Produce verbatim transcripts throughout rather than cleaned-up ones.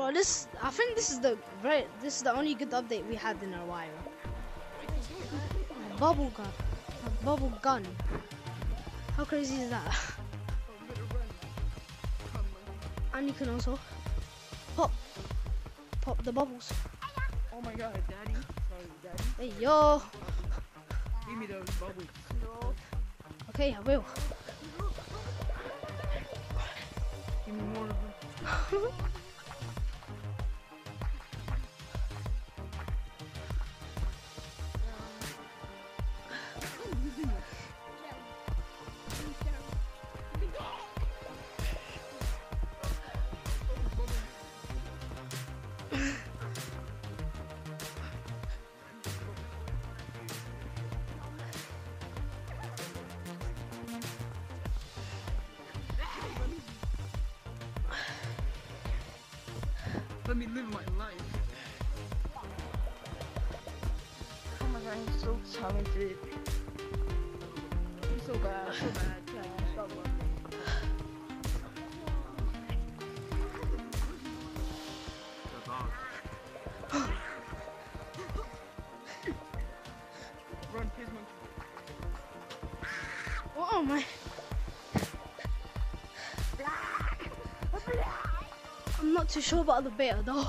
Bro, this I think this is the very this is the only good update we had in a while. A bubble gun, a bubble gun. How crazy is that? And you can also pop, pop the bubbles. Oh my god, daddy. Sorry, daddy. Hey yo. Give me those bubbles. No. Okay, I will. Give me more of them. Let me live my life. Oh my god, he's so talented. He's so bad, so bad. Yeah, stop loving me. Run, kids, monkey. Oh my. I'm not too sure about the beta though.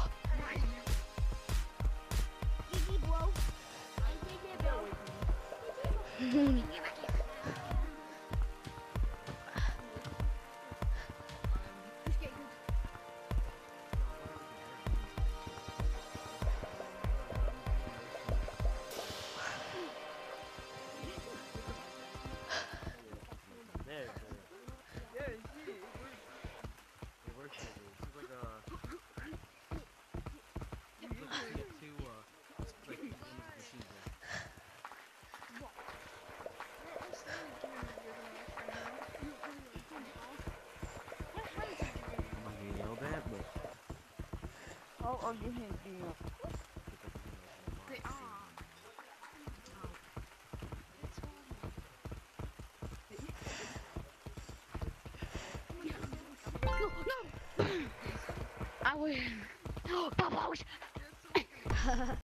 Yeah, see, it works. It works. It's like a. You get two, uh, like one of the machines there. I'm not getting yelled at, but. How are you hitting up? They are. I win. Bubbles.